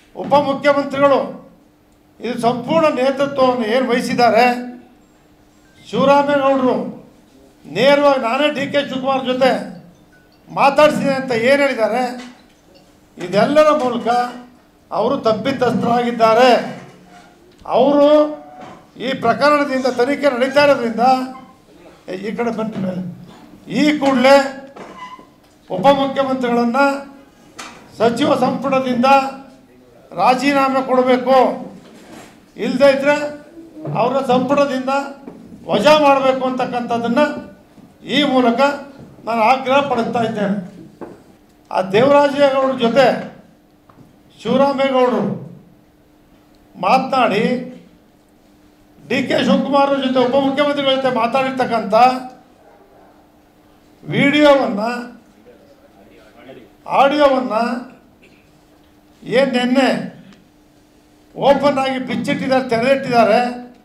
ಉಪಮುಖ್ಯಮಂತ್ರಿಗಳು ಇದು ಸಂಪೂರ್ಣ ನೇತೃತ್ವವನ್ನು ಏನು ವಹಿಸಿದ್ದಾರೆ. ಶಿವರಾಮೇಗೌಡರು ನೇರವಾಗಿ ನಾನೇ DK ಶಿವಕುಮಾರ್ ಜೊತೆ ಮಾತಾಡಿಸಿದೆ ಅಂತ ಏನು ಹೇಳಿದ್ದಾರೆ. ಇದೆಲ್ಲರ ಮೂಲಕ ಅವರು ತಪ್ಪಿತಸ್ಥರಾಗಿದ್ದಾರೆ. ಅವರು ಈ ಪ್ರಕರಣದಿಂದ ತನಿಖೆ ನಡೀತಾ ಇರೋದ್ರಿಂದ ಈ ಕಡೆ ಬಂದ ಮೇಲೆ ಈ ಕೂಡಲೇ ಉಪಮುಖ್ಯಮಂತ್ರಿಗಳನ್ನು ಸಚಿವ ಸಂಪುಟದಿಂದ ರಾಜೀನಾಮೆ ಕೊಡಬೇಕು. ಇಲ್ಲದೇ ಇದ್ದರೆ ಅವರ ಸಂಪುಟದಿಂದ ವಜಾ ಮಾಡಬೇಕು ಅಂತಕ್ಕಂಥದ್ದನ್ನು ಈ ಮೂಲಕ ನಾನು ಆಗ್ರಹ ಪಡಿಸ್ತಾ ಇದ್ದೇನೆ. ಆ ದೇವರಾಜೇಗೌಡರ ಜೊತೆ ಶಿವರಾಮೇಗೌಡರು ಮಾತನಾಡಿ DK ಶಿವಕುಮಾರ್ ಜೊತೆ ಉಪಮುಖ್ಯಮಂತ್ರಿಗಳ ಜೊತೆ ಮಾತಾಡಿರ್ತಕ್ಕಂಥ ವಿಡಿಯೋವನ್ನು ಆಡಿಯೋವನ್ನು ಏನು ನಿನ್ನೆ ಓಪನ್ ಆಗಿ ಬಿಚ್ಚಿಟ್ಟಿದ್ದಾರೆ, ತೆರೆದಿಟ್ಟಿದ್ದಾರೆ.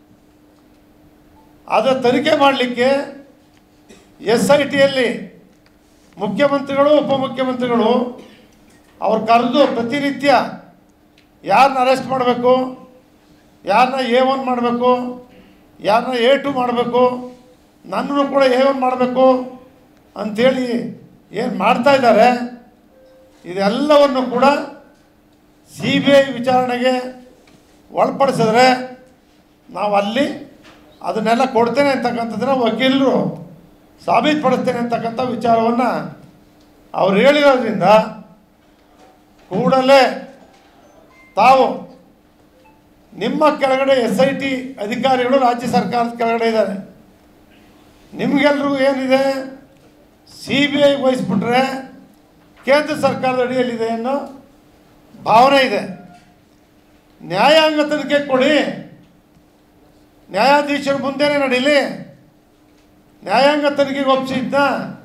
ಅದರ ತನಿಖೆ ಮಾಡಲಿಕ್ಕೆ SITಯಲ್ಲಿ ಮುಖ್ಯಮಂತ್ರಿಗಳು ಉಪಮುಖ್ಯಮಂತ್ರಿಗಳು ಅವ್ರು ಕರೆದು ಪ್ರತಿನಿತ್ಯ ಯಾರನ್ನ ಅರೆಸ್ಟ್ ಮಾಡಬೇಕು, ಯಾರನ್ನ A1 ಮಾಡಬೇಕು, ಯಾರನ್ನ A2 ಮಾಡಬೇಕು, ನನ್ನನ್ನು ಕೂಡ A1 ಮಾಡಬೇಕು ಅಂಥೇಳಿ ಏನು ಮಾಡ್ತಾಯಿದ್ದಾರೆ. ಇದೆಲ್ಲವನ್ನು ಕೂಡ CBI ವಿಚಾರಣೆಗೆ ಒಳಪಡಿಸಿದ್ರೆ ನಾವು ಅಲ್ಲಿ ಅದನ್ನೆಲ್ಲ ಕೊಡ್ತೇನೆ ಅಂತಕ್ಕಂಥದ್ದನ್ನ ವಕೀಲರು ಸಾಬೀತುಪಡಿಸ್ತೇನೆ ಅಂತಕ್ಕಂಥ ವಿಚಾರವನ್ನು ಅವ್ರು ಹೇಳಿರೋದ್ರಿಂದ ಕೂಡಲೇ ತಾವು ನಿಮ್ಮ ಕೆಳಗಡೆ SIT ಅಧಿಕಾರಿಗಳು ರಾಜ್ಯ ಸರ್ಕಾರದ ಕೆಳಗಡೆ ಇದ್ದಾರೆ. ನಿಮಗೆಲ್ರಿಗೂ ಏನಿದೆ, CBI ವಹಿಸ್ಬಿಟ್ರೆ ಕೇಂದ್ರ ಸರ್ಕಾರದ ಅಡಿಯಲ್ಲಿದೆ ಅನ್ನೋ ಭಾವನೆ ಇದೆ. ನ್ಯಾಯಾಂಗ ತನಿಖೆ ಕೊಡಿ, ನ್ಯಾಯಾಧೀಶರ ಮುಂದೆನೇ ನಡೀಲಿ. ನ್ಯಾಯಾಂಗ ತನಿಖೆಗೆ ಒಪ್ಪಿಸಿದ್ದ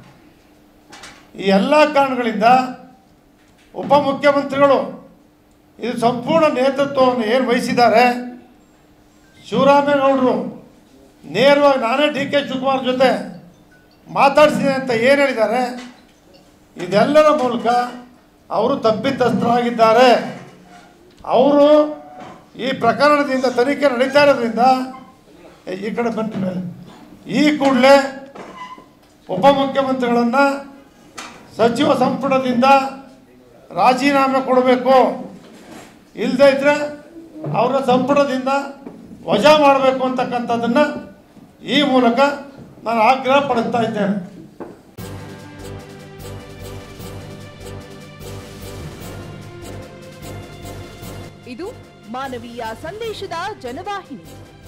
ಈ ಎಲ್ಲ ಕಾರಣಗಳಿಂದ ಉಪಮುಖ್ಯಮಂತ್ರಿಗಳು ಇದು ಸಂಪೂರ್ಣ ನೇತೃತ್ವವನ್ನು ಏನು ವಹಿಸಿದ್ದಾರೆ. ಶಿವರಾಮೇಗೌಡರು ನೇರವಾಗಿ ನಾನೇ DK ಶಿವಕುಮಾರ್ ಜೊತೆ ಮಾತಾಡಿಸಿದೆ ಅಂತ ಏನು ಹೇಳಿದ್ದಾರೆ. ಇದೆಲ್ಲರ ಮೂಲಕ ಅವರು ತಪ್ಪಿತಸ್ಥರಾಗಿದ್ದಾರೆ. ಅವರು ಈ ಪ್ರಕರಣದಿಂದ ತನಿಖೆ ನಡೀತಾ ಇರೋದ್ರಿಂದ ಈ ಕಡೆ ಬಂದ ಮೇಲೆ ಈ ಕೂಡಲೇ ಉಪಮುಖ್ಯಮಂತ್ರಿಗಳನ್ನು ಸಚಿವ ಸಂಪುಟದಿಂದ ರಾಜೀನಾಮೆ ಕೊಡಬೇಕು. ಇಲ್ಲದೇ ಇದ್ದರೆ ಅವರ ಸಂಪುಟದಿಂದ ವಜಾ ಮಾಡಬೇಕು ಅಂತಕ್ಕಂಥದ್ದನ್ನು ಈ ಮೂಲಕ ನಾನು ಆಗ್ರಹ ಪಡಿಸ್ತಾ ಇದ್ದೇನೆ. ಇದು ಮಾನವೀಯ ಸಂದೇಶದ ಜನವಾಹಿನಿ.